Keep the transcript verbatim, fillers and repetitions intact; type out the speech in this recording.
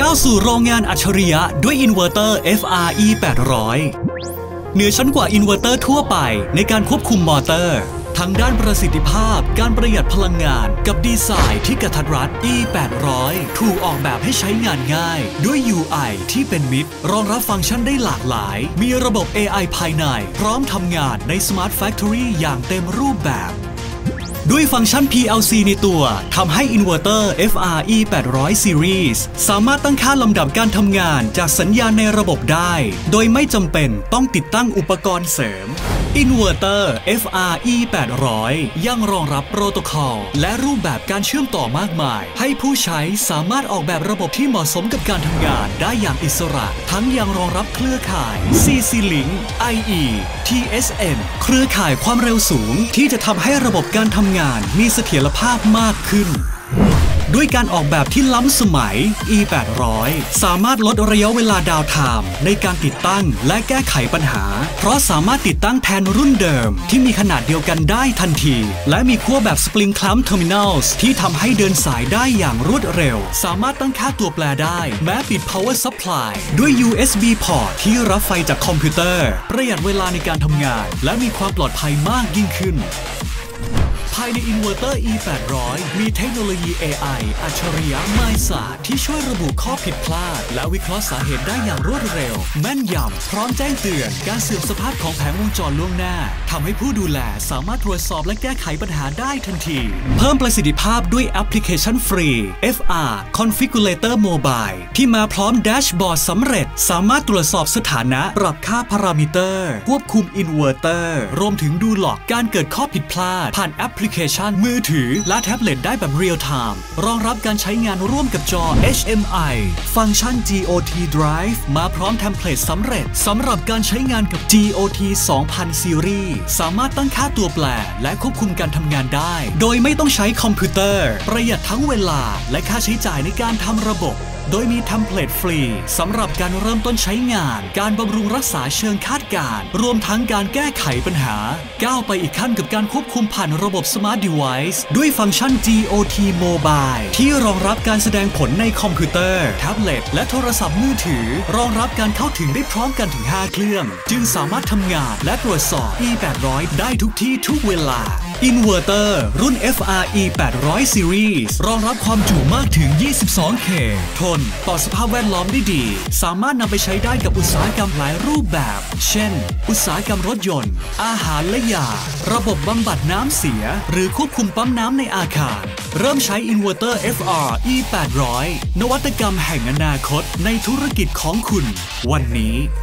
ก้าวสู่โรงงานอัจฉริยะด้วยอินเวอร์เตอร์ เอฟ อาร์ อี แปดร้อย เหนือชั้นกว่าอินเวอร์เตอร์ทั่วไปในการควบคุมมอเตอร์ทั้งด้านประสิทธิภาพการประหยัดพลังงานกับดีไซน์ที่กระทัดรัด อี แปดร้อย ถูกออกแบบให้ใช้งานง่ายด้วย ยู ไอ ที่เป็นมิตรรองรับฟังก์ชันได้หลากหลายมีระบบ เอ ไอ ภายในพร้อมทำงานใน Smart Factory อย่างเต็มรูปแบบด้วยฟังก์ชัน พี แอล ซี ในตัวทำให้อินเวอร์เตอร์ เอฟ อาร์ อี แปดร้อย Series สามารถตั้งค่าลำดับการทำงานจากสัญญาณในระบบได้โดยไม่จำเป็นต้องติดตั้งอุปกรณ์เสริมอินเวอร์เตอร์ เอฟ อาร์ อี แปดร้อย ยังรองรับโปรโตคอลและรูปแบบการเชื่อมต่อมากมายให้ผู้ใช้สามารถออกแบบระบบที่เหมาะสมกับการทำงานได้อย่างอิสระทั้งยังรองรับเครือข่าย ซี ซี Link ไอ อี ที เอส เอ็น เครือข่ายความเร็วสูงที่จะทำให้ระบบการทำงานมีเสถียรภาพมากขึ้นด้วยการออกแบบที่ล้ำสมัย อี แปดร้อย สามารถลดระยะเวลาดาวน์ไทม์ในการติดตั้งและแก้ไขปัญหาเพราะสามารถติดตั้งแทนรุ่นเดิมที่มีขนาดเดียวกันได้ทันทีและมีขั้วแบบ Spring Clamp Terminals ที่ทำให้เดินสายได้อย่างรวดเร็วสามารถตั้งค่าตัวแปรได้แม้ปิด Power Supply ด้วย ยู เอส บี Port ที่รับไฟจากคอมพิวเตอร์ประหยัดเวลาในการทำงานและมีความปลอดภัยมากยิ่งขึ้นภายในอินเวอร์เตอร์ อี แปดร้อย มีเทคโนโลยี เอ ไอ อัจฉริยะไมศาสตร์ที่ช่วยระบุข้อผิดพลาดและวิเคราะห์สาเหตุได้อย่างรวดเร็วแม่นยำพร้อมแจ้งเตือนการเสื่อมสภาพของแผงวงจรล่วงหน้าทำให้ผู้ดูแลสามารถตรวจสอบและแก้ไขปัญหาได้ทันทีเพิ่มประสิทธิภาพด้วยแอปพลิเคชันฟรี เอฟ อาร์ Configurator Mobile ที่มาพร้อมแดชบอร์ดสำเร็จสามารถตรวจสอบสถานะปรับค่าพารามิเตอร์ควบคุมอินเวอร์เตอร์รวมถึงดูหลอกการเกิดข้อผิดพลาดผ่านแอปพลิเคชันมือถือและแท็บเล็ตได้แบบเรียลไทม์รองรับการใช้งานร่วมกับจอ เอช เอ็ม ไอ ฟังก์ชัน จี โอ ที Drive มาพร้อมเทมเพลตสำเร็จสำหรับการใช้งานกับ จี โอ ที สองพัน Series สามารถตั้งค่าตัวแปรและควบคุมการทำงานได้โดยไม่ต้องใช้คอมพิวเตอร์ประหยัดทั้งเวลาและค่าใช้จ่ายในการทำระบบโดยมีเทมเพลตฟรีสำหรับการเริ่มต้นใช้งานการบำรุงรักษาเชิงคาดการณ์รวมทั้งการแก้ไขปัญหาก้าวไปอีกขั้นกับการควบคุมผ่านระบบ Smart Device ด้วยฟังก์ชัน จี โอ ที Mobile ที่รองรับการแสดงผลในคอมพิวเตอร์แท็บเล็ตและโทรศัพท์มือถือรองรับการเข้าถึงได้พร้อมกันถึงห้าเครื่องจึงสามารถทำงานและตรวจสอบ อี แปดร้อย ได้ทุกที่ทุกเวลาอินเวอร์เตอร์รุ่น เอฟ อาร์ อี แปดร้อย Series รองรับความจุมากถึง ยี่สิบสองเค ทนต่อสภาพแวดล้อมได้ดีสามารถนำไปใช้ได้กับอุตสาหกรรมหลายรูปแบบเช่นอุตสาหกรรมรถยนต์อาหารและยาระบบบำบัดน้ำเสียหรือควบคุมปั๊มน้ำในอาคารเริ่มใช้อินเวอร์เตอร์ เอฟ อาร์ อี แปดร้อย นวัตกรรมแห่งอนาคตในธุรกิจของคุณวันนี้